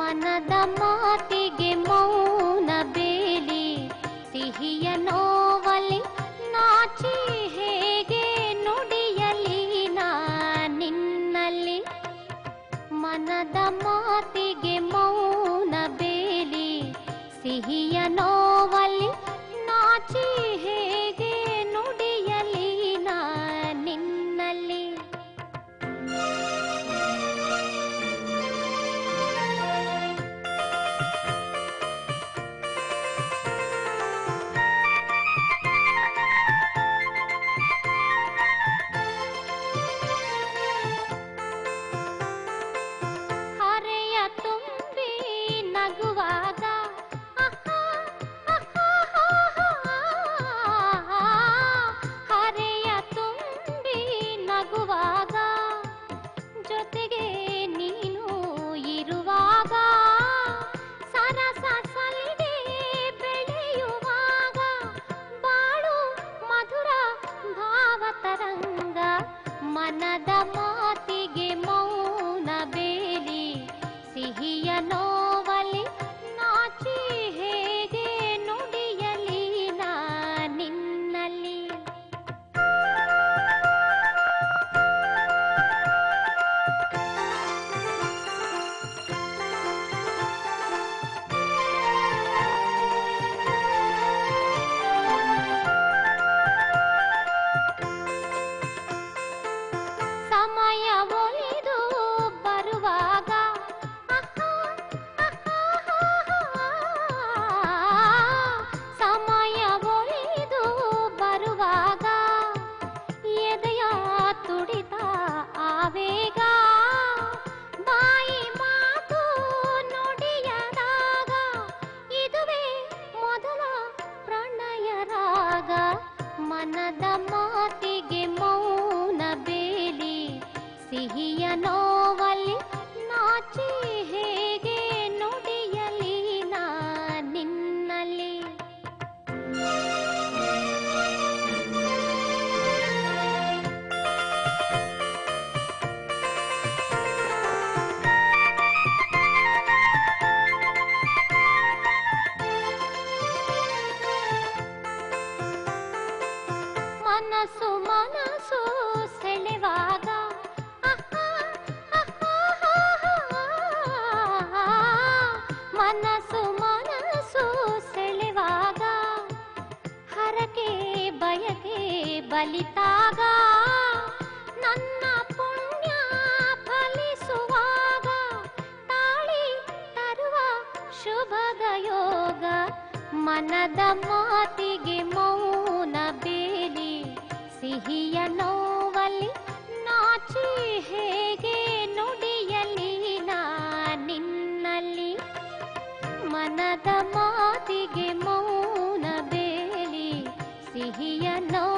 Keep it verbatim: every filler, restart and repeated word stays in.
ಮನದ ಮಾತಿಗೆ ಮೌನ ಬೇಲಿ ಸಿಹಿಯ ನೋವಲಿ ನಾಚಿ ಹೇಗೆ ನುಡಿಯಲಿ ನಾ ನಿನ್ನಲ್ಲಿ. ಮನದ ಮಾತಿಗೆ ಮೌನ ಬೇಲಿ ಸಿಹಿಯ ನೋವಲಿ ನಾಚಿ ಹೇಗೆ ನುಡಿಯಲಿ ನಾ ನಿನ್ನಲ್ಲಿ. ಹರೆಯ ತುಂಬಿ ನಗುವಾಗ ಹರೆಯ ತುಂಬಿ ನಗುವಾಗ ಜೊತೆಗೆ ನೀನು ಇರುವಾಗ ಸರಸ ಸಲಿಗೆ ಬೆಳೆಯುವಾಗ ಬಾಳು ಮಧುರ ಭಾವತರಂಗ. ಮನದ ಮಾತಿಗೆ ಮೌನ ಬೇಲಿ ಸಿಹಿಯ ನೋವಲಿ ನಾಚಿ ಹೇಗೆ ನುಡಿಯಲಿ ನಾ ನಿನ್ನಲ್ಲಿ. ಸಮಯ ಒಲಿದು ಬರುವಾಗ ಸಮಯ ಒಲಿದು ಬರುವಾಗ ಎದೆಯ ತುಡಿತ ಆವೇಗ ಬಾಯಿ ಮಾತು ನುಡಿಯದಾಗ ಇದುವೇ ಮೊದಲ ಪ್ರಣಯ ರಾಗ. ಮನದ ಮಾತಿಗೆ ಮೌನ ಬೇಲಿ ಸಿಹಿಯ ನೋವಲಿ ನಾಚಿ ಹೇಗೆ ನುಡಿಯಲಿ ನಾ ನಿನ್ನಲ್ಲಿ. ಮನಸ್ಸು ಮನಸ್ಸು ಸೆಳೆವಾಗ ಮನಸ್ಸು ಮನಸ್ಸು ಸೆಳೆವಾಗ ಹರಕೆ ಬಯಕೆ ಬಲಿತಾಗ ನನ್ನ ಪುಣ್ಯ ಫಲಿಸುವಾಗ ತಾಳಿ ತರುವ ಶುಭದ ಯೋಗ. ಮನದ ಮಾತಿಗೆ ಮೌನ ಬೇಲಿ ಸಿಹಿಯ ನೋವಲಿ ನಾಚಿ ಹೇಗೆ ನುಡಿಯಲಿ ನಾ ನಿನ್ನಲ್ಲಿ. ಮನದ ಮಾತಿಗೆ ಮೌನ ಬೇಲಿ ಸಿಹಿಯ ನೋ